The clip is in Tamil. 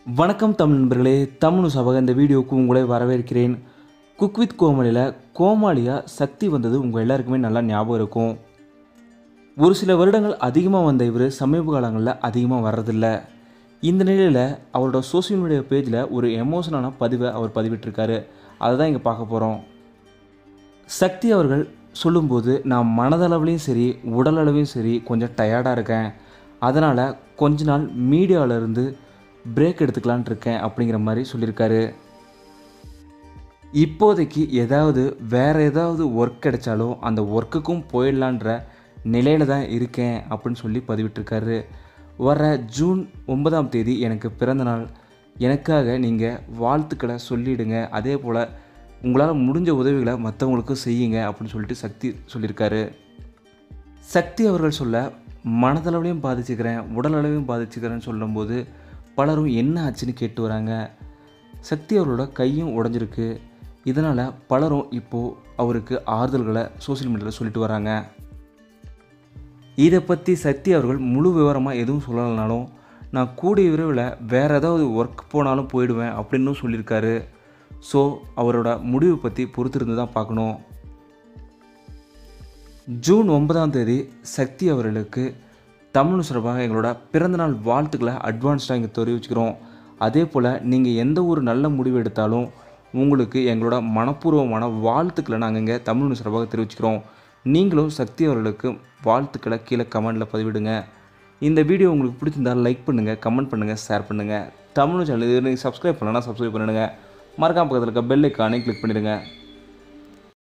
வணக்கம் தமிழ் நண்பர்களே, தமிழ் சபக இந்த வீடியோவுக்கு உங்களை வரவேற்கிறேன். குக் வித் கோமாளியில் கோமாளியாக சக்தி வந்தது உங்கள் எல்லாருக்குமே நல்லா ஞாபகம் இருக்கும். ஒரு சில வருடங்கள் அதிகமாக வந்த இவர் சமீப காலங்களில் அதிகமாக வர்றதில்ல. இந்த நிலையில் அவரோட சோசியல் மீடியா பேஜில் ஒரு எமோஷனான பதிவை அவர் பதிவிட்டிருக்காரு. அதை தான் இங்கே பார்க்க போகிறோம். சக்தி அவர்கள் சொல்லும்போது, நான் மனதளவுலையும் சரி உடலளவையும் சரி கொஞ்சம் டயர்டாக இருக்கேன், அதனால் கொஞ்ச நாள் மீடியாவிலேருந்து பிரேக் எடுத்துக்கலான் இருக்கேன் அப்படிங்கிற மாதிரி சொல்லியிருக்காரு. இப்போதைக்கு வேறு ஏதாவது ஒர்க் கிடைச்சாலும் அந்த ஒர்க்குக்கும் போயிடலான்ற நிலையில் தான் இருக்கேன் அப்படின்னு சொல்லி பதிவிட்டிருக்காரு. வர ஜூன் 9ஆம் தேதி எனக்கு பிறந்தநாள், எனக்காக நீங்கள் வாழ்த்துக்களை சொல்லிவிடுங்க, அதே போல் உங்களால் முடிஞ்ச உதவிகளை மற்றவங்களுக்கும் செய்யுங்க அப்படின்னு சொல்லிட்டு சக்தி சொல்லியிருக்காரு. சக்தி அவர்கள் சொல்ல, மனதளவுலையும் பாதிச்சுக்கிறேன் உடலளவையும் பாதிச்சுக்கிறேன்னு சொல்லும்போது பலரும் என்ன ஆச்சுன்னு கேட்டு வராங்க. சக்தி அவர்களோட கையும் உடஞ்சிருக்கு. இதனால் பலரும் இப்போது அவருக்கு ஆறுதல்களை சோசியல் மீடியாவில் சொல்லிட்டு வராங்க. இதை பற்றி சக்தி அவர்கள் முழு விவரமாக எதுவும் சொல்லலைனாலும், நான் கூடிய விரைவில் வேறு ஏதாவது ஒர்க் போனாலும் போயிடுவேன் அப்படின்னு சொல்லியிருக்காரு. ஸோ அவரோட முடிவு பற்றி பொறுத்திருந்து தான் பார்க்கணும். ஜூன் 9ஆம் தேதி சக்தி அவர்களுக்கு தமிழ் சார்பாக எங்களோட பிறந்தநாள் வாழ்த்துக்களை அட்வான்ஸ்டாக இங்கே தெரிவிச்சுக்கிறோம். அதே போல் நீங்கள் எந்த ஒரு நல்ல முடிவு எடுத்தாலும் உங்களுக்கு எங்களோட மனப்பூர்வமான வாழ்த்துக்களை நாங்கள் இங்கே தமிழ் சார்பாக தெரிவிச்சுக்கிறோம். நீங்களும் சக்தி அவர்களுக்கு வாழ்த்துக்களை கீழே கமெண்டில் பதிவிடுங்க. இந்த வீடியோ உங்களுக்கு பிடிச்சிருந்தால் லைக் பண்ணுங்கள், கமெண்ட் பண்ணுங்கள், ஷேர் பண்ணுங்கள். தமிழ் சேனல் இது நீங்கள் சப்ஸ்கிரைப் பண்ணலன்னா சப்ஸ்கிரைப் பண்ணிடுங்க. மறக்காம பக்கத்தில் இருக்க பெல் ஐக்கானை கிளிக் பண்ணிடுங்க.